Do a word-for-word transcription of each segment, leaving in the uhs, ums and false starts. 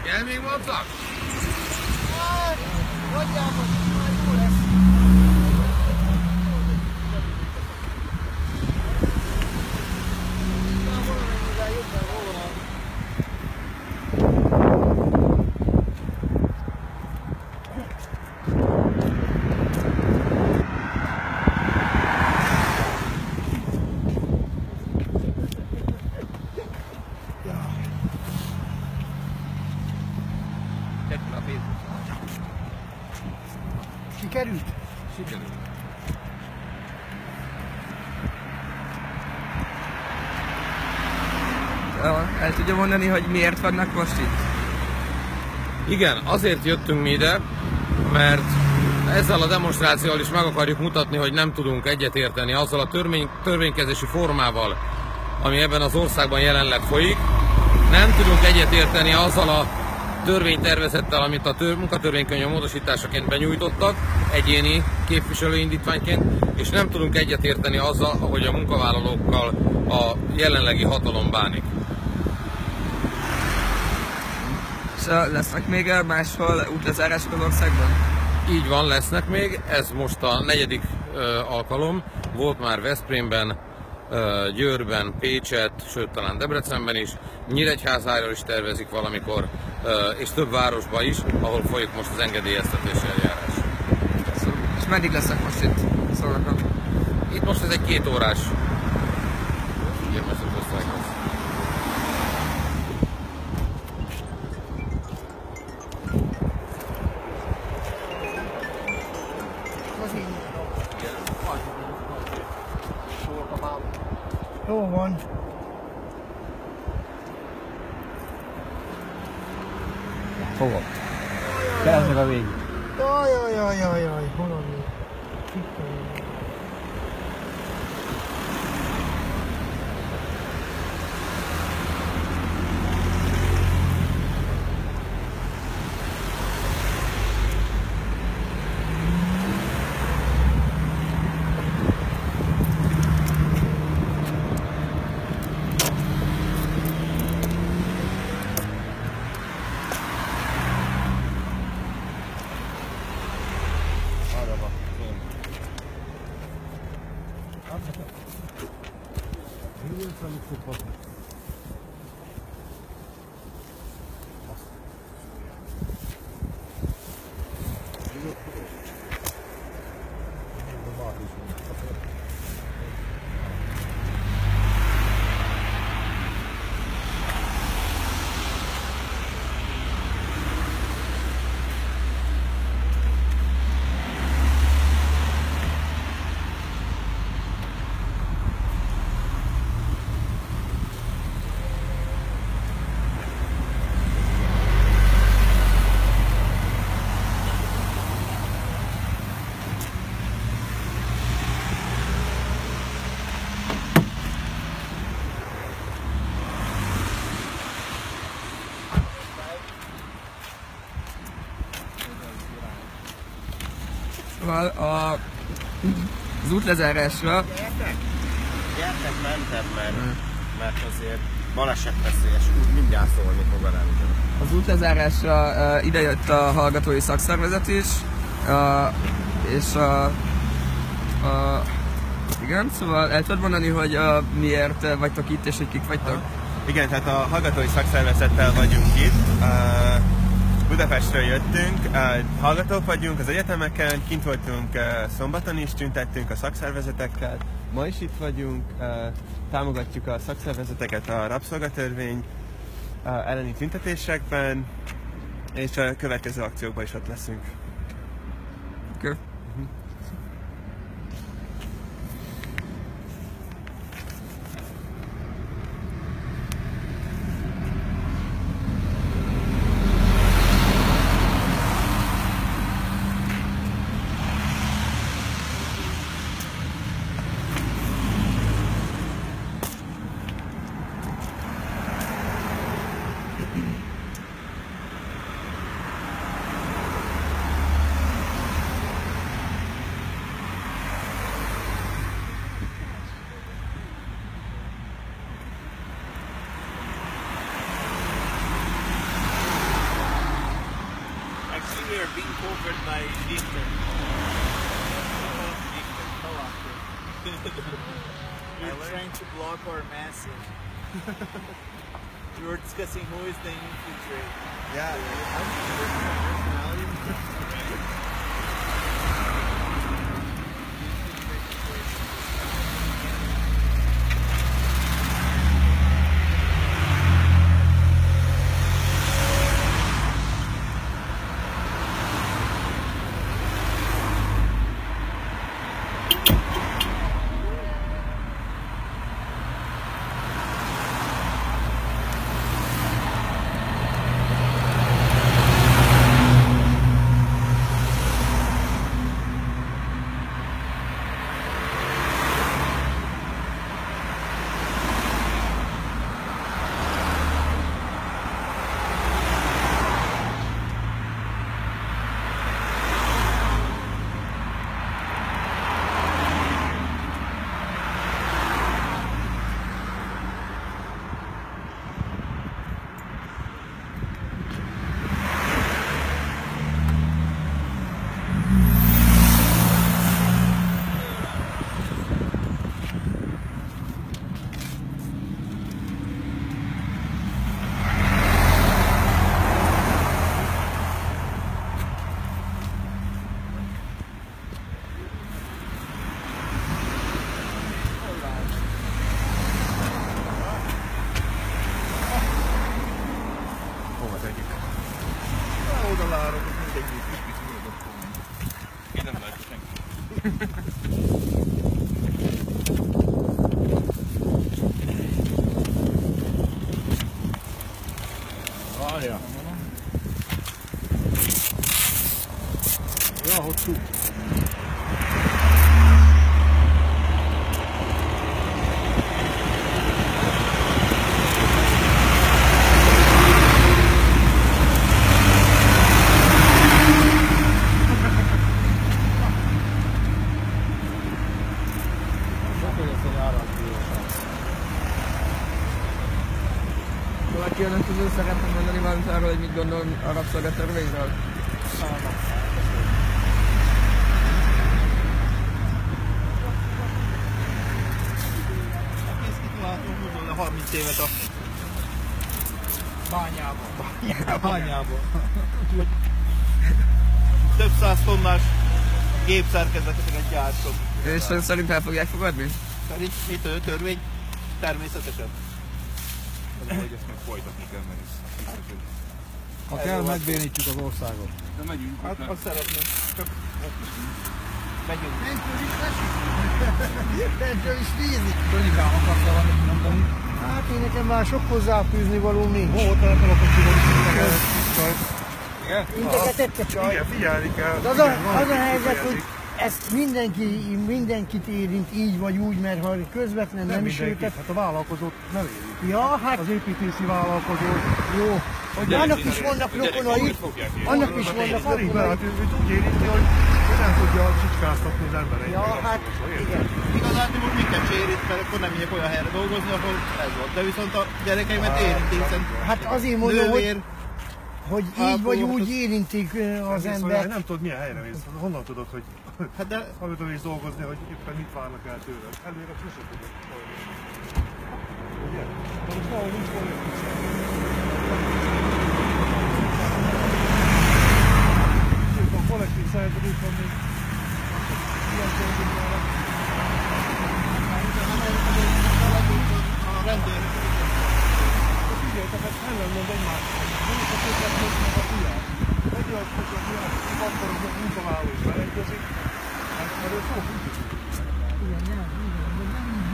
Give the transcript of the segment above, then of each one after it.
Kell még madzag? Hát, nagyjából már jó lesz. Már valamennyivel jobban volna. Sikerült? Sikerült. El tudja mondani, hogy miért vannak most itt? Igen, azért jöttünk mi ide, mert ezzel a demonstrációval is meg akarjuk mutatni, hogy nem tudunk egyetérteni azzal a törvény, törvénykezési formával, ami ebben az országban jelenleg folyik. Nem tudunk egyetérteni azzal a törvénytervezettel, amit a tör, munkatörvénykönyv módosításaként benyújtottak, egyéni képviselőindítványként, és nem tudunk egyetérteni azzal, ahogy a munkavállalókkal a jelenlegi hatalom bánik. És lesznek még máshol útlezárások az országban? Így van, lesznek még, ez most a negyedik ö, alkalom, volt már Veszprémben, ö, Győrben, Pécset, sőt talán Debrecenben is, Nyíregyházáról is tervezik valamikor, ö, és több városban is, ahol folyik most az engedélyeztetési eljárás. És meddig lesznek most itt Szolnokon? Itt most ez egy két órás figyelmeztető osztály lesz. Jó van. Hova? Kell meg a végig. Jaj, jaj, jaj, jaj, jaj, hol a még? Szóval a, az útlezárásra... Gyertek! Gyertek mentebben, mert azért balesetveszélyes, úgy mindjárt szólni fog a rendőr. Az útlezárásra uh, idejött a hallgatói szakszervezet is, uh, és a, a... Igen, szóval el tudod mondani, hogy uh, miért vagytok itt, és hogy kik vagytok? Igen, tehát a hallgatói szakszervezettel vagyunk itt. Uh, Budapestről jöttünk, uh, hallgatók vagyunk az egyetemeken, kint voltunk uh, szombaton is, tüntettünk a szakszervezetekkel, ma is itt vagyunk, uh, támogatjuk a szakszervezeteket a rabszolgatörvény uh, elleni tüntetésekben, és a következő akciókban is ott leszünk. Okay. we are being covered by Victor. We're trying to block our message. We were discussing who is the infiltrate. Yeah. Várjál. Ja, hosszú. Valaki önök közül szeretne mondani valamit arról, hogy mit gondol a rabszolgatörvényről? Ezt kitaláltunk húzol a harminc évet a bányában. Bányában. Több száz tonnás gépszerkezeteket gyártok. És ön szerint el fogják fogadni? Szerint mit a törvény? Természetesen. Hogy ezt meg folytatni kell, mert ez... Ha kell, megbénítjük az országot. De megyünk. Hát azt szeretném. Csak megyünk. Mentől is esik. Mentől is vízik. Tönikám akarsz valamit mondani? Hát én nekem már sok hozzáfűzni való nincs. Volt elkel a kocsival is. Igen? Integetett a csaj. Igen, figyelni kell. De az a, az a helyzet, hogy ezt mindenki, mindenkit érint így vagy úgy, mert ha közvetlen nem, nem is őket... Hát a vállalkozót nem érint. Ja, hát... Az építési vállalkozót. Jó. Hogy annak is vannak rokonai, annak is vannak rokonai. Hát ő úgy érinti, hogy nem tudja csicskáztatni az embereit. Ja, hát igen. Igazán minket érint, mert akkor nem megyek olyan helyre dolgozni, ahol ez volt. De viszont a gyerekeimet érinti, hiszen Hát azért mondom, hogy, nővér, hogy így vagy úgy érintik az embert. Nem tudod milyen helyre mész. Honnan tudod, hogy hát de amikor mész dolgozni, hogy éppen mit várnak el tőled. Előre sosem tudod. Ugye? De most valahol nincs kollektív. A kollektív szerződésben még ilyen történetben a rendőr. Figyeljetek, hát ellen mond egymásnak. Nem is a képletnek meg a fiát. Egy olyan, hogy a fiát akkor a munkavállaló is beleegyezik, mert ő szó fűzik. Igen, nem, igen, de nem így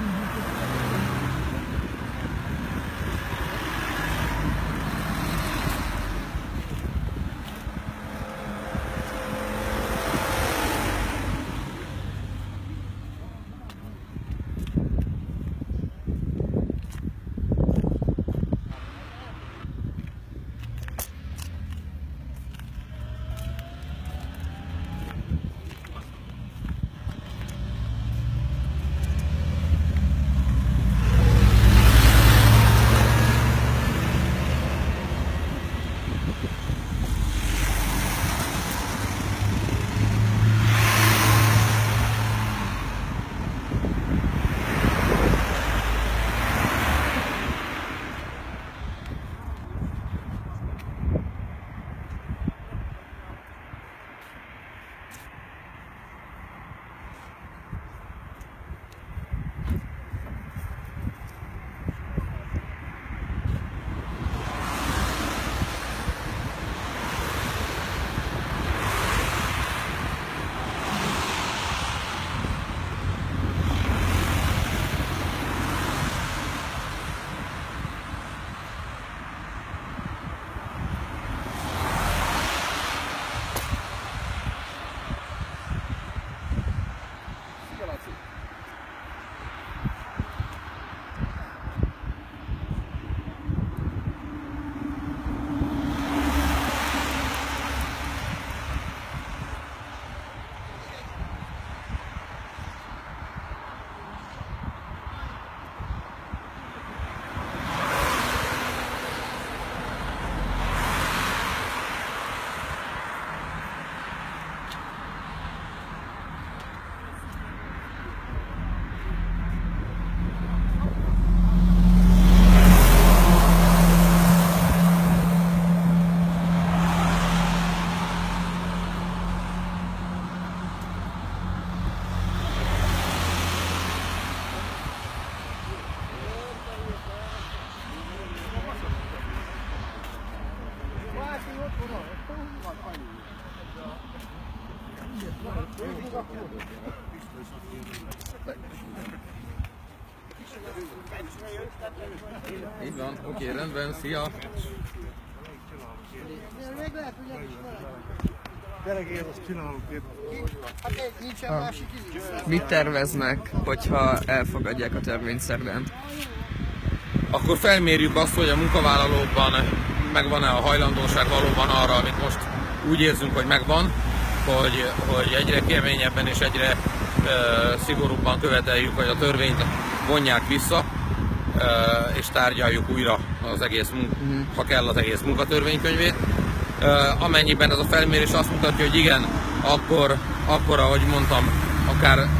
Így van, oké, rendben, szia! Még lehet, hogy nem is van. Gyerekért, azt csinálunk itt. Hát egy nincsen másik izé. Mit terveznek, hogyha elfogadják a törvényt szerdán? Akkor felmérjük azt, hogy a munkavállalókban megvan-e a hajlandóság valóban arra, amit most úgy érzünk, hogy megvan, hogy, hogy egyre keményebben és egyre e, szigorúbban követeljük, hogy a törvényt vonják vissza, e, és tárgyaljuk újra az egész, ha kell, az egész munkatörvénykönyvét. E, amennyiben ez a felmérés azt mutatja, hogy igen, akkor, akkor ahogy mondtam, akár e,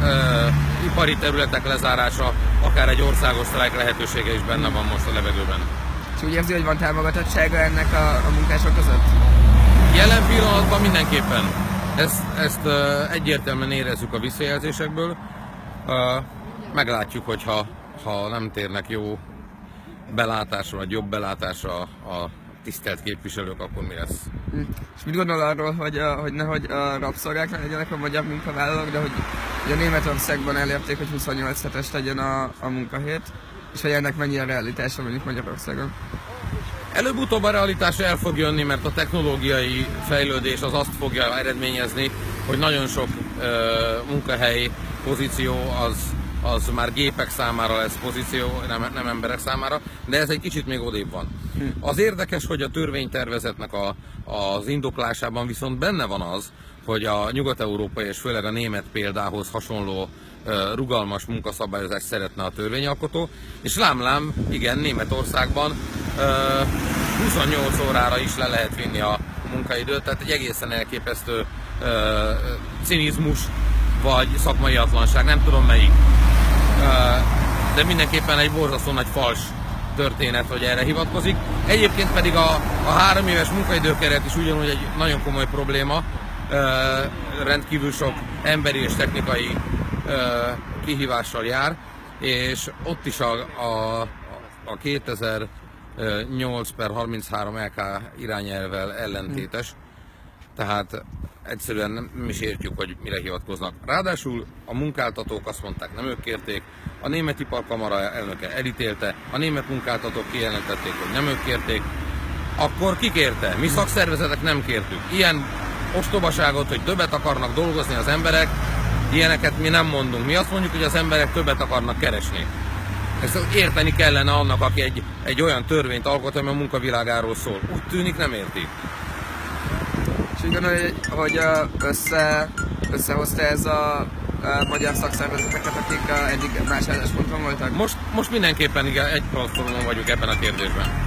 ipari területek lezárása, akár egy országos sztrájk lehetősége is benne van most a levegőben. És úgy érzi, hogy van támogatottsága ennek a, a munkások között? Jelen pillanatban mindenképpen. Ezt, ezt uh, egyértelműen érezzük a visszajelzésekből. Uh, meglátjuk, hogyha ha nem térnek jó belátásra, vagy jobb belátásra a tisztelt képviselők, akkor mi lesz. Hm. És mit gondol arról, hogy, a, hogy nehogy a rabszolgák legyenek a magyar munkavállalók, de hogy ugye Németországban elérték, hogy huszonnyolc hetes legyen a, a munkahét, és hogy ennek mennyi a realitása mondjuk Magyarországon? Előbb-utóbb a realitás el fog jönni, mert a technológiai fejlődés az azt fogja eredményezni, hogy nagyon sok uh, munkahely pozíció az, az már gépek számára lesz pozíció, nem, nem emberek számára, de ez egy kicsit még odébb van. Az érdekes, hogy a törvénytervezetnek a, az indoklásában viszont benne van az, hogy a nyugat-európai és főleg a német példához hasonló uh, rugalmas munkaszabályozást szeretne a törvényalkotó, és lám-lám, igen, Németországban uh, huszonnyolc órára is le lehet vinni a munkaidőt, tehát egy egészen elképesztő uh, cinizmus vagy szakmaiatlanság, nem tudom melyik. Uh, de mindenképpen egy borzasztó nagy fals történet, hogy erre hivatkozik. Egyébként pedig a, a három éves munkaidőkeret is ugyanúgy egy nagyon komoly probléma, uh, rendkívül sok emberi és technikai uh, kihívással jár, és ott is a, a, a kétezer-nyolc per harminchárom E K irányelvvel ellentétes, tehát egyszerűen nem is értjük, hogy mire hivatkoznak. Ráadásul a munkáltatók azt mondták, nem ők kérték, a Német Iparkamara elnöke elítélte, a német munkáltatók kijelentették, hogy nem ők kérték, akkor ki kérte? Mi szakszervezetek nem kértük. Ilyen ostobaságot, hogy többet akarnak dolgozni az emberek, ilyeneket mi nem mondunk. Mi azt mondjuk, hogy az emberek többet akarnak keresni. Ezt érteni kellene annak, aki egy, egy olyan törvényt alkot, ami a munkavilágáról szól. Úgy tűnik, nem érti. És úgy gondolja, hogy, hogy össze, összehozta ez a, a magyar szakszervezeteket, akik a, eddig más állásponton voltak? Most, most mindenképpen igen, egy platformon vagyunk ebben a kérdésben.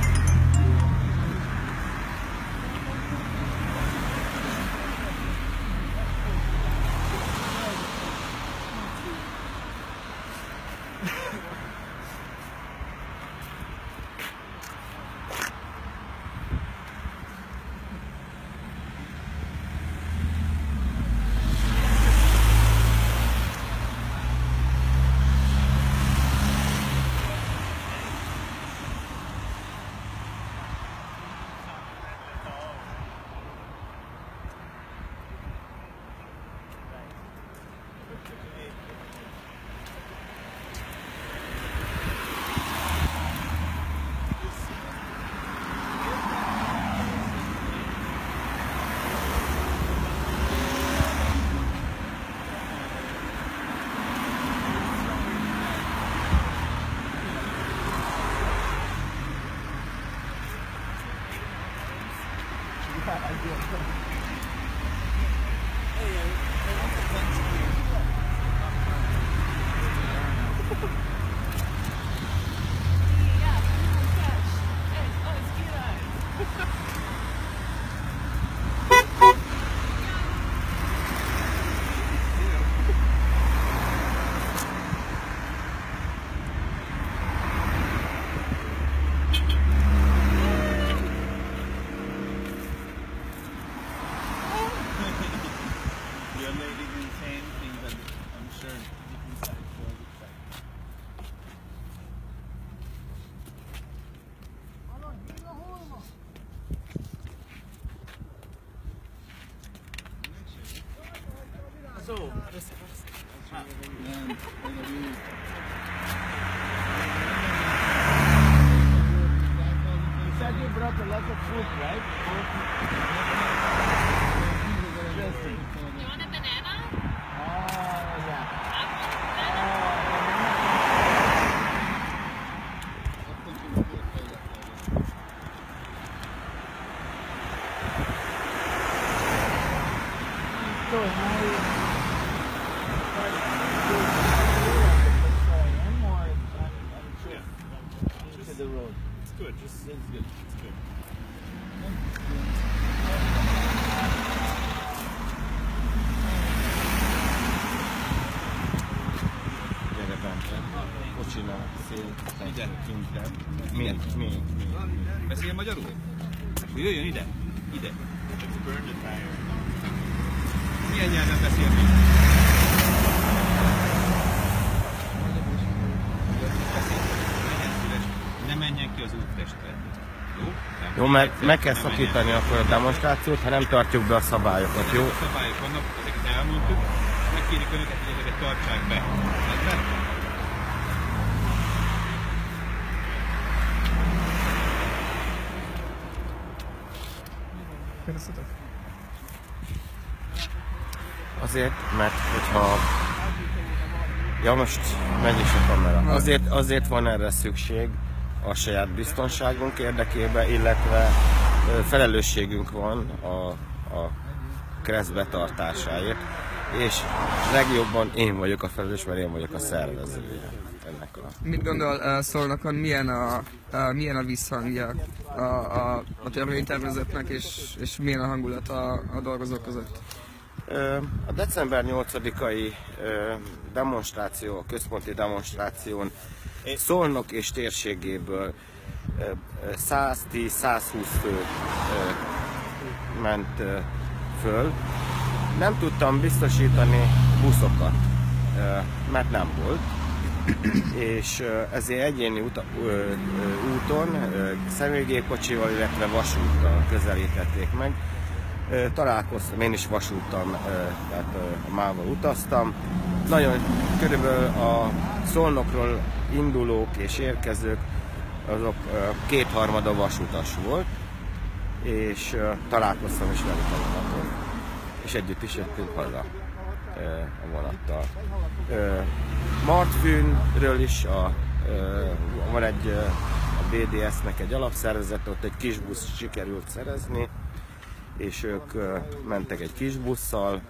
So, this, ah, man, you said you brought a lot of food, right? Interesting. You want a banana? Oh, yeah. So now you start doing or on trip into the road? It's good, just it's good. It's good. Gyere bent, kocsinál, szépen, kinten. Még, még. Beszél magyarul? Jöjjön ide, ide. Let's burn the tire. Milyen nyelven beszél még? Ne menjen ki az úttestre. Jó? Jó, mert meg kell szakítani akkor a demonstrációt, ha nem tartjuk be a szabályokat, jó? Szabályok vannak, ezeket elmondtuk, és megkérjük önöket, hogy ezeket tartsák be. Rendben? Azért, mert hogyha... Ja, most megy is a kamera. Azért, azért van erre szükség a saját biztonságunk érdekében, illetve ö, felelősségünk van a, a kereszt betartásáért, és legjobban én vagyok a felelős, mert én vagyok a szervezője ennek a... Mit gondol uh, Szolnokon, milyen a, uh, milyen a visszhangja a, a, a törvénytervezetnek, és, és milyen a hangulat a, a dolgozók között? A december nyolcadikai demonstráció, a központi demonstráción Szolnok és térségéből száztíz-százhúsz fő ment föl. Nem tudtam biztosítani buszokat, mert nem volt, és ezért egyéni úton, személygépkocsival, illetve vasúttal közelítették meg. Találkoztam, én is vasúttal, tehát a mával utaztam. Nagyon körülbelül a Szolnokról indulók és érkezők, azok kétharmada vasutas volt, és találkoztam is velük a vonaton, és együtt is jöttünk haza a vonattal. Martfűnről is a, van egy a bé dé es-nek egy alapszervezet, ott egy kis busz sikerült szerezni, és ők mentek egy kis busszal,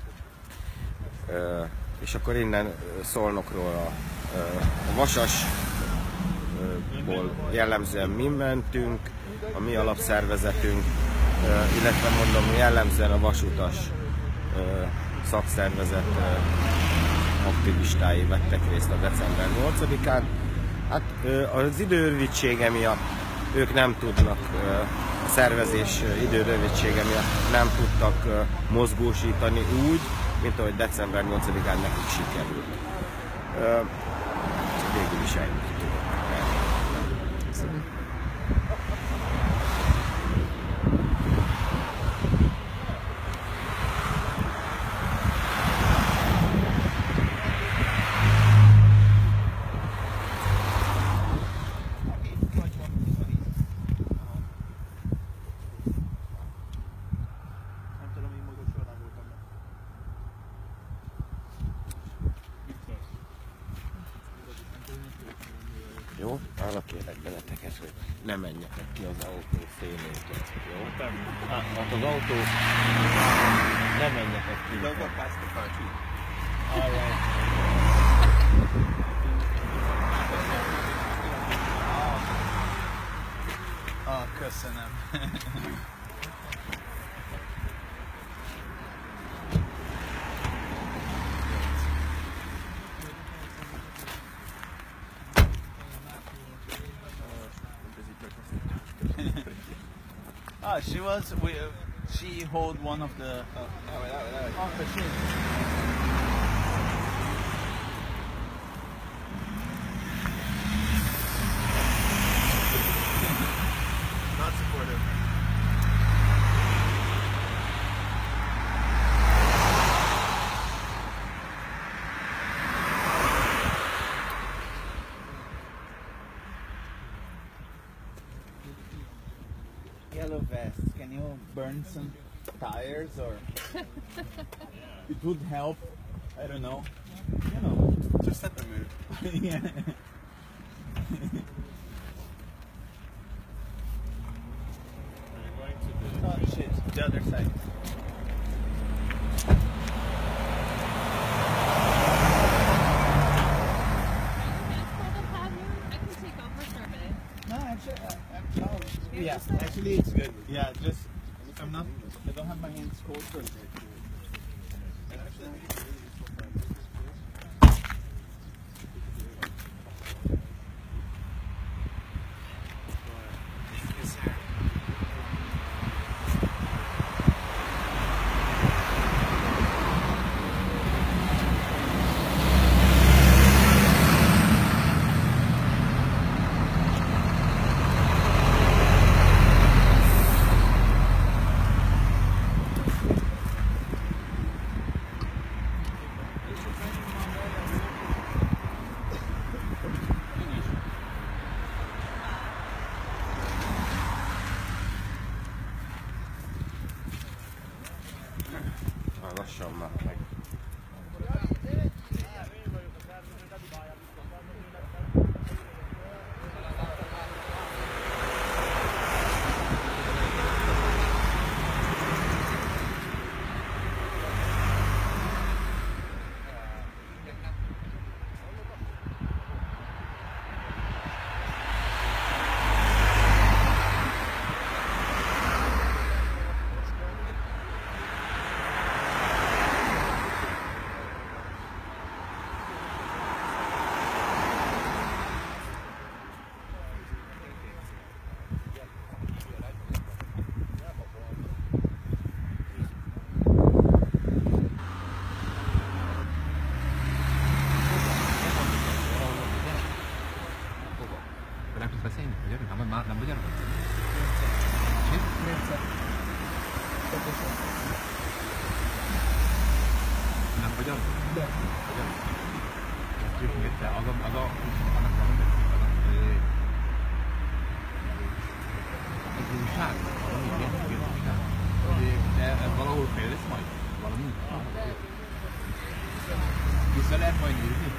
és akkor innen Szolnokról a, a Vasasból jellemzően mi mentünk, a mi alapszervezetünk, illetve mondom jellemzően a vasutas szakszervezet aktivistái vettek részt a december nyolcadikán. Hát az időrövidsége miatt ők nem tudnak, a szervezés időrövidsége miatt nem tudtak mozgósítani úgy, mint ahogy december nyolcadikán nekik sikerült. Végül is ennyit. Jó? Arra kérlek benneteket, hogy ne menjetek ki az autó szélétől. Jó? Hát, hát az autó... Ne menjetek ki. Don't go past the country. Alright. Ah, köszönöm. Ah, she was. We, uh, she hold one of the. Uh, oh, the shit. Not supportive. yellow vest. Can you burn some tires or it would help? I don't know. You know. Just let them move. Yeah. Oh shit, the other side. No, actually, uh, uh, no. Yeah, actually it's good. Yeah, just, I'm not, I don't have my hands cold for it. Már lassan már meg. Nem vagy az? De. Vagy az? De az a, az a, annak van egy szín, az újság? Valami ilyen újság? De ez valahol fél lesz majd? Valami? Vissza lehet majd nézni?